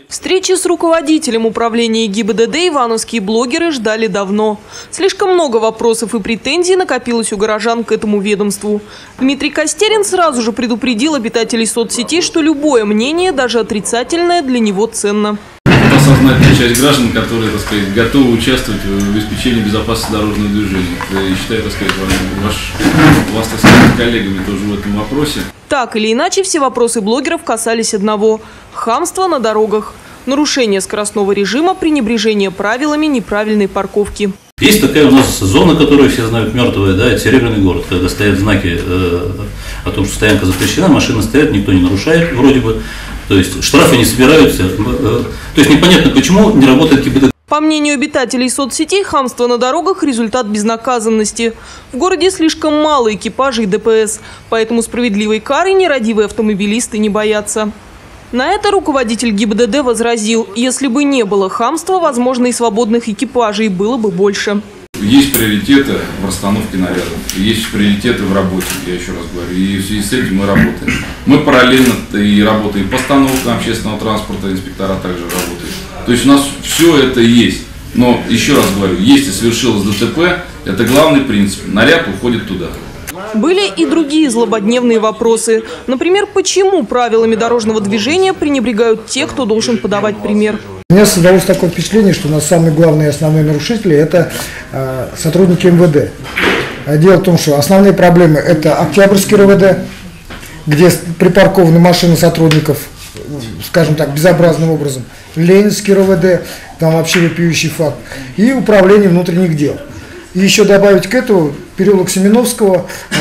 Встречи с руководителем управления ГИБДД ивановские блогеры ждали давно. Слишком много вопросов и претензий накопилось у горожан к этому ведомству. Дмитрий Костерин сразу же предупредил обитателей соцсетей, что любое мнение, даже отрицательное, для него ценно. Осознать часть граждан, которые, так сказать, готовы участвовать в обеспечении безопасности дорожного движения. Я считаю, так сказать, вас, так сказать, коллегами тоже в этом вопросе. Так или иначе, все вопросы блогеров касались одного – хамства на дорогах, нарушение скоростного режима, пренебрежение правилами неправильной парковки. Есть такая у нас зона, которую все знают, мертвая, да, это Серебряный город, когда стоят знаки о том, что стоянка запрещена, машины стоят, никто не нарушает вроде бы, то есть штрафы не собираются, то есть непонятно, почему не работает ГИБДД. По мнению обитателей соцсетей, хамство на дорогах – результат безнаказанности. В городе слишком мало экипажей ДПС, поэтому справедливой кары нерадивые автомобилисты не боятся. На это руководитель ГИБДД возразил, если бы не было хамства, возможно, и свободных экипажей было бы больше. Есть приоритеты в расстановке нарядов, есть приоритеты в работе, я еще раз говорю, и в связи с этим мы работаем. Мы параллельно и работаем по постановке общественного транспорта, инспектора также работают. То есть у нас все это есть. Но, еще раз говорю, если совершилось ДТП, это главный принцип. Наряд уходит туда. Были и другие злободневные вопросы. Например, почему правилами дорожного движения пренебрегают те, кто должен подавать пример? У меня создалось такое впечатление, что у нас самые главные и основные нарушители – это сотрудники МВД. Дело в том, что основные проблемы – это Октябрьский РОВД, где припаркованы машины сотрудников, скажем так, безобразным образом, Ленинский РОВД, там вообще вопиющий факт, и Управление внутренних дел. И еще добавить к этому переулок Семеновского,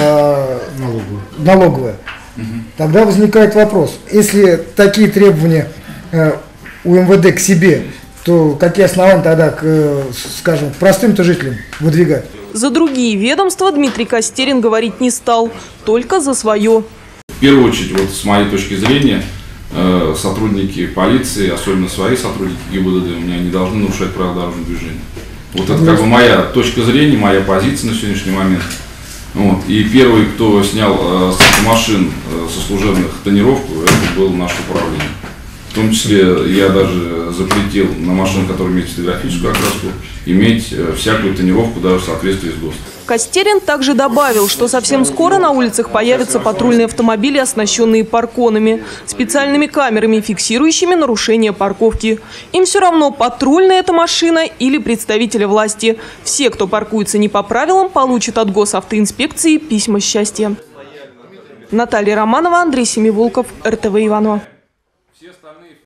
налоговая. Тогда возникает вопрос, если такие требования у МВД к себе, то какие основания тогда, скажем, простым-то жителям выдвигать? За другие ведомства Дмитрий Костерин говорить не стал, только за свое. В первую очередь, вот с моей точки зрения, сотрудники полиции, особенно свои сотрудники ГИБДД, у меня не должны нарушать правила дорожного движения. Вот это как бы моя точка зрения, моя позиция на сегодняшний момент. Вот. И первый, кто снял с автомашин со служебных тонировку, это было наше управление. В том числе я даже запретил на машинах, которые имеют фотографическую окраску, иметь всякую тонировку даже в соответствии с ГОСТом. Костерин также добавил, что совсем скоро на улицах появятся патрульные автомобили, оснащенные парконами, специальными камерами, фиксирующими нарушение парковки. Им все равно, патрульная эта машина или представителя власти. Все, кто паркуется не по правилам, получат от госавтоинспекции письма счастья. Наталья Романова, Андрей Семиволков, РТВ Иваново.